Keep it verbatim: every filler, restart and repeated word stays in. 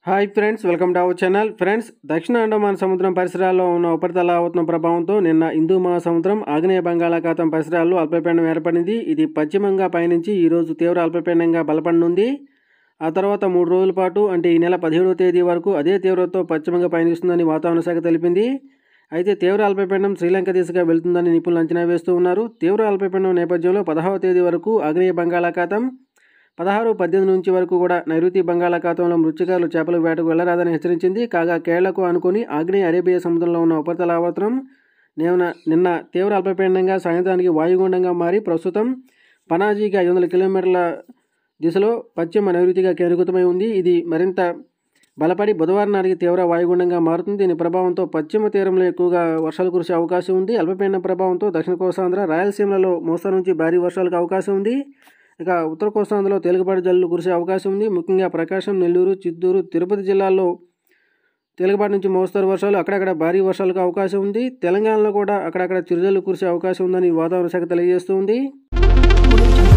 Hi friends, welcome to our channel. Friends, దక్షిణ అండమాన్ సముద్రం పరిసరాల్లో ఉన్న ఉపరితల ఆవర్తనం ప్రభావంతో నిన్న హిందూ మహాసముద్రం ఆగ్నేయ బంగాళాఖాతం పరిసరాల్లో అల్పపీడనం ఏర్పడింది. ఇది పశ్చిమంగా పయనించి ఈరోజు తీవ్ర అల్పపీడనంగా బలపడనుంది. ఆ తర్వాత మూడు రోజుల పాటు అంటే ఈ నెల పదిహేడవ తేదీ వరకు అదే తీవ్రతతో పశ్చిమంగా పయనిస్తుందని వాతావరణ శాఖ తెలిపింది. అయితే తీవ్ర అల్పపీడనం శ్రీలంక దిశగా వెళ్తుందని నిపుణులు అంచనా వేస్తూ ఉన్నారు. తీవ్ర అల్పపీడనం నేపథ్యంలో పదహారవ తేదీ వరకు ఆగ్నేయ బంగాళాఖాతం, పదహారు పద్దెనిమిది నుంచి వరకు కూడా నైరుతి బంగాళాఖాతంలో మృత్తికారులు చేపల వేటకు వెళ్లరాదని హెచ్చరించింది. కాగా కేరళకు అనుకుని ఆగ్నేయ అరేబియా సముద్రంలో ఉన్న ఉపరితల ఆవర్తనం నిన్న నిన్న తీవ్ర అల్పపీడనంగా సాయంత్రానికి వాయుగుండంగా మారి ప్రస్తుతం పనాజీకి ఐదు వందల కిలోమీటర్ల దిశలో పశ్చిమ నైరుతిగా కేంద్రీకృతమై ఉంది. ఇది మరింత బలపడి బుధవారం నాటికి తీవ్ర వాయుగుండంగా మారుతుంది. దీని ప్రభావంతో పశ్చిమ తీరంలో ఎక్కువగా వర్షాలు కురిసే అవకాశం ఉంది. అల్పపీడనం ప్రభావంతో దక్షిణ కోస్తాంధ్ర, రాయలసీమలలో మోస్తరు నుంచి భారీ వర్షాలకు అవకాశం ఉంది. ఇక ఉత్తర కోస్తాంధ్రలో తేలికపాటి జల్లులు కురిసే అవకాశం ఉంది. ముఖ్యంగా ప్రకాశం, నెల్లూరు, చిత్తూరు, తిరుపతి జిల్లాల్లో తేలికపాటి నుంచి మోస్తరు వర్షాలు, అక్కడక్కడ భారీ వర్షాలకు అవకాశం ఉంది. తెలంగాణలో కూడా అక్కడక్కడ చిరుజల్లు కురిసే అవకాశం ఉందని వాతావరణ శాఖ తెలియజేస్తుంది.